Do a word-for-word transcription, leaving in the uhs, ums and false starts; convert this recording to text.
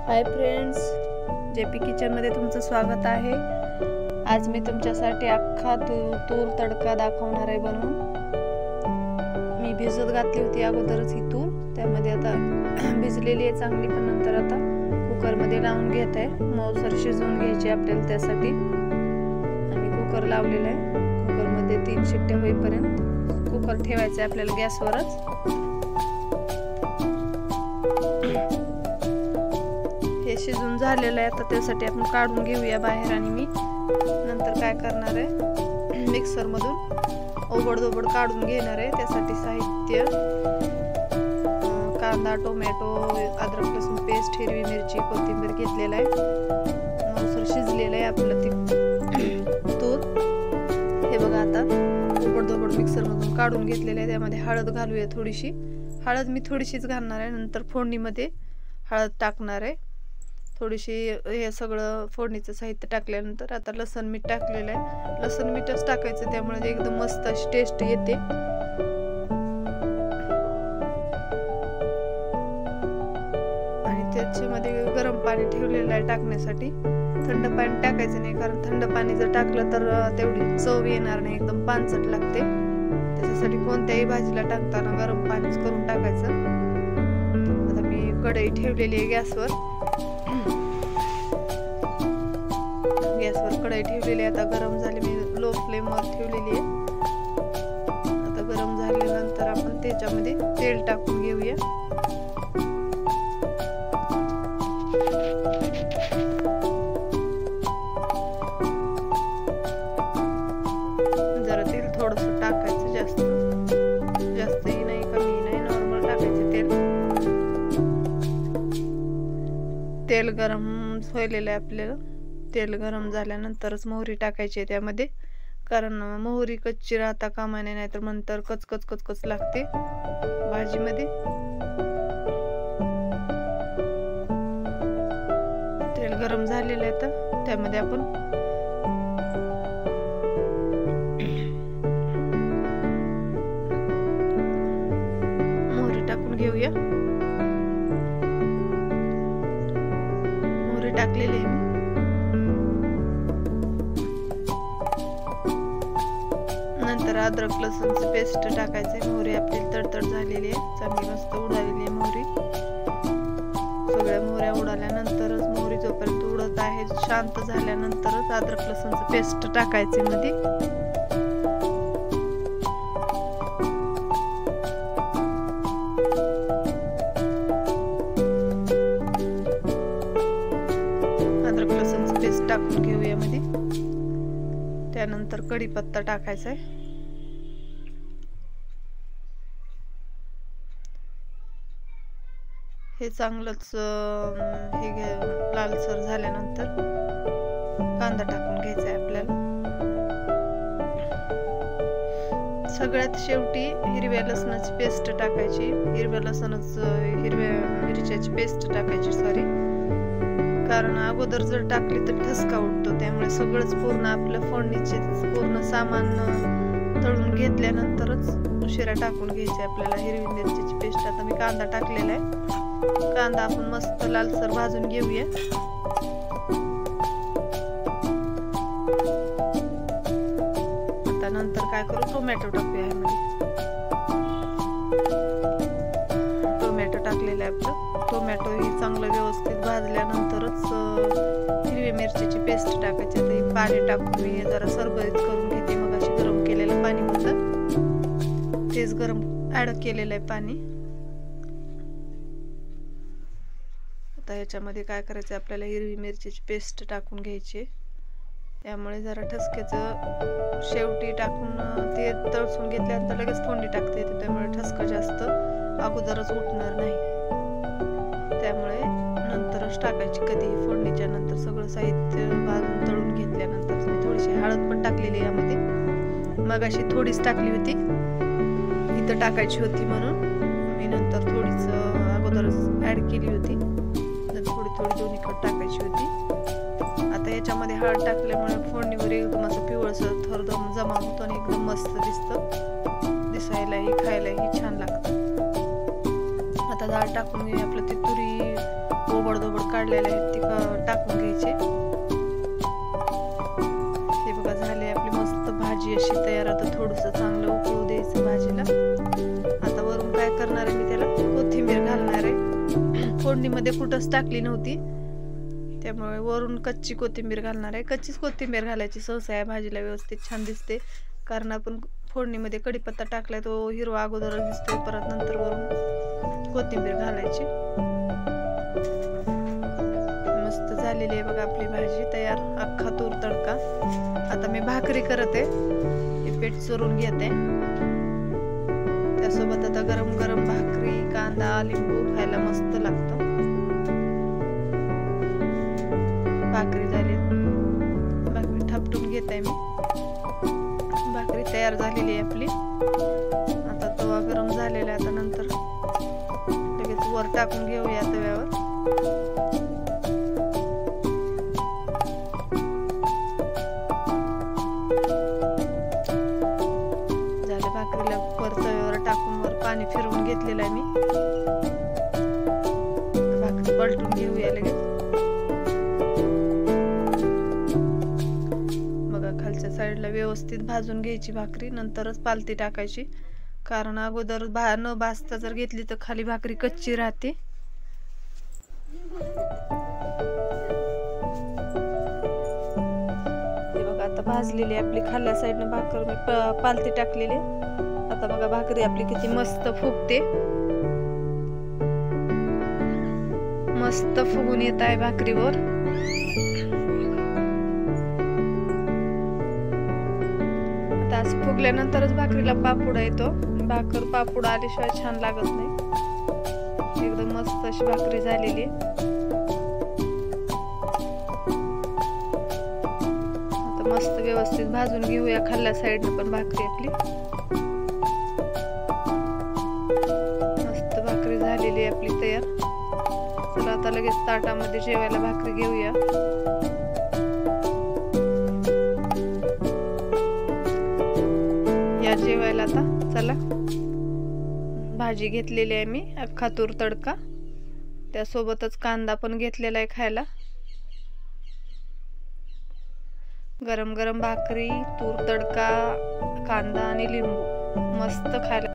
Hi friends, JP किचनमध्ये तुमचं स्वागत आहे। आज मी तुमच्यासाठी अख्खा तूर तडका दाखवणार आहे बनवून। मी भिजत घातली होती अगोदरच ही तूर, त्यामध्ये आता भिजलेली आहे चांगली, पण नंतर आता कुकर मध्ये लावून घेत आहे। मऊसर शिजवून घ्यायची आपल्याला, त्यासाठी आम्ही कुकर लावलेला आहे। कुकर मध्ये तीन शिट्ट्या होईपर्यंत कुकर ठेवायचा आहे आपल्याला गॅसवरच। हे शिजून झालेलं आहे, आता त्यासाठी आपण काढून घेऊया बाहेर। आणि मी नंतर काय करणार आहे, मिक्सर मधून ओबडधोबड काढून घेणार आहे। त्यासाठी साहित्य कांदा, टोमॅटो, अद्रक लसूण पेस्ट, हिरवी मिरची, कोथिंबीर घेतलेला आहे। मऊसर शिजलेलं आहे आपलं ती तूर। हे बघा, आता ओबडधोबड मिक्सर मधून काढून घेतलेलं आहे। त्यामध्ये हळद घालूया थोडीशी। हळद मी थोडीशीच घालणार आहे, नंतर फोडणीमध्ये हळद टाकणार आहे थोडीशी। हे सगळं फोडणीचं साहित्य टाकल्यानंतर आता लसूण मीठ टाकलेलं आहे। लसूण मीठच टाकायचं, त्यामुळे एकदम मस्त अशी टेस्ट येते। आणि त्याच्यामध्ये गरम पाणी ठेवलेलं आहे टाकण्यासाठी। थंड पाणी टाकायचं नाही, कारण थंड पाणी जर टाकलं तर तेवढी चव येणार नाही, एकदम पानसट लागते। त्याच्यासाठी कोणत्याही भाजीला टाकताना गरम पाणीच करून टाकायचं। आता मी कढई ठेवलेली आहे गॅसवर। गॅसवर कढई ठेवलेली आहे, आता गरम झाली, मी लो फ्लेमवर ठेवलेली आहे। आता गरम झाल्यानंतर आपण त्याच्यामध्ये तेल टाकून घेऊया। जरा तेल थोडंसं टाकायचं, जास्त जास्तही नाही कमी नाही, नॉर्मल टाकायचं तेल। तेल गरम व्हायलेलं आहे आपल्याला। तेल गरम झाल्यानंतरच मोहरी टाकायची आहे त्यामध्ये, कारण मोहरी कच्ची राहता कामा नये, नाहीतर नंतर कचकच कचकच लागते भाजीमध्ये। तेल गरम झालेलं आहे, तर त्यामध्ये आपण मोहरी टाकून घेऊया। मोहरी टाकलेली आहे मी। नंतर अद्रक लसूणची पेस्ट टाकायचे। मोहरी आपली तडतड झालेली आहे, चांगली मस्त उडालेली आहे मोहरी। सगळ्या मोहऱ्या उडाल्यानंतरच, मोहरी जोपर्यंत उडत आहे शांत झाल्यानंतरच अद्रक लसूणची पेस्ट टाकायची मध्ये। अद्रक लसूणची पेस्ट टाकून घेऊया मध्ये। त्यानंतर कढीपत्ता टाकायचा आहे। हे चांगलंच हे लालसर झाल्यानंतर कांदा टाकून घ्यायचा आहे आपल्याला। सगळ्यात शेवटी हिरव्या लसणाची पेस्ट टाकायची। हिरव्या लसणाच हिरव्या मिरच्याची पेस्ट टाकायची, सॉरी, कारण अगोदर जर टाकली तर ठसका उठतो। त्यामुळे सगळंच पूर्ण आपलं फोडणीचे पूर्ण सामान तळून घेतल्यानंतरच उशिरा टाकून घ्यायचे आपल्याला हिरवी मिरचीची पेस्ट। आता मी कांदा टाकलेला आहे। कांदा आपण मस्त लालसर भाजून घेऊया। आता नंतर काय करू, टोमॅटो टाकूया ह्यामध्ये। टोमॅटो टाकलेलं आहे आपलं। टोमॅटो ही चांगलं व्यवस्थित भाजल्यानंतरच हिरवी मिरचीची पेस्ट टाकायची। आता ही पाणी टाकून मी जरा सरबरीत करून घेते। मग अशी गरम केलेलं पाणी होतं, तेच गरम ऍड केलेलं आहे पाणी। आता ह्याच्यामध्ये काय करायचं, आपल्याला हिरवी मिरचीची पेस्ट टाकून घ्यायची। त्यामुळे जरा ठसक्याचं शेवटी टाकून ते तळसून घेतल्यानंतर लगेच फोडणी टाकता येते, त्यामुळे ठसका जास्त अगोदरच उठणार नाही। त्यामुळे नंतरच टाकायची कधीही, फोडणीच्या नंतर सगळं साहित्य भाजून तळून घेतल्यानंतर। मी थोडीशी हळद पण टाकलेली यामध्ये, मग अशी थोडीच टाकली होती, इथं टाकायची होती म्हणून मी नंतर थोडीच अगोदरच ऍड केली होती। थोडी थोडी दोन्हीकडे टाकायची होती। आता याच्यामध्ये हळद टाकल्यामुळे फोडणीवर एकदम असं पिवळसर थरदम जमा होतो आणि एकदम मस्त दिसतं, दिसायलाही खायलाही छान लागतं। आता डाळ टाकून आपलं ती तुरी ओबडधोबड काढ काढलेले आहेत ते टाकून घ्यायचे. हे बघा झाले आपली मस्त भाजी अशी तयार. आता थोडंसं चांगलं उकळू द्यायचं भाजीला. आता वरून काय करणार आहे मी, त्याला कोथिंबीर घालणार आहे. फोडणीमध्ये कुठंच टाकली नव्हती, त्यामुळे वरून कच्ची कोथिंबीर घालणार आहे. कच्चीच कोथिंबीर घालायची सहसा या भाजीला, व्यवस्थित छान दिसते. कारण आपण फोडणीमध्ये कढीपत्ता टाकलाय तो हिरवा अगोदर दिसतोय, परत नंतर वरून कोथिंबीर घालायची. मस्त झालेली आहे बघा आपली भाजी तयार, अख्खा तूर तडका. आता मी भाकरी करते, हे पीठ चुरून घेते. त्यासोबत आता गरम गरम भाकरी, कांदा, लिंबू खायला मस्त लागतं. भाकरी झाली, भाकरी थापटून घेत आहे मी. भाकरी तयार झालेली आहे आपली. आता तवा गरम झालेला आहे. आता नंतर लगेच वर टाकून घेऊया तव्यावर. झाले, भाकरीला वर तव्यावर टाकून वर पाणी फिरवून घेतलेलं आहे मी. भाकरी पलटून घेऊया लगेच. खालच्या साईडला व्यवस्थित भाजून घ्यायची भाकरी, नंतरच पालती टाकायची. कारण अगोदर भा न भाजता जर घेतली तर खाली भाकरी कच्ची राहते. हे बघा आता भाजलेली आपली खाल्ल्या साईडनं भाकर मी पालती टाकलेली. आता बघा भाकरी आपली किती मस्त फुगते, मस्त फुगून येत आहे भाकरीवर. असं फुगल्यानंतरच भाकरीला पापुडा येतो. भाकर पापुडा आल्याशिवाय छान लागत नाही. एकदम मस्त अशी भाकरी झालेली. आता मस्त व्यवस्थित भाजून घेऊया खाल्ल्या साईडने पण भाकरी आपली. मस्त भाकरी झालेली आपली तयार. चला आता लगेच ताटामध्ये जेवायला भाकरी घेऊया. या जेवायला आता चला. भाजी घेतलेली आहे मी अख्खा तूर तडका, त्यासोबतच कांदा पण घेतलेला आहे खायला. गरम गरम भाकरी, तूर तडका, कांदा आणि लिंबू मस्त खायला.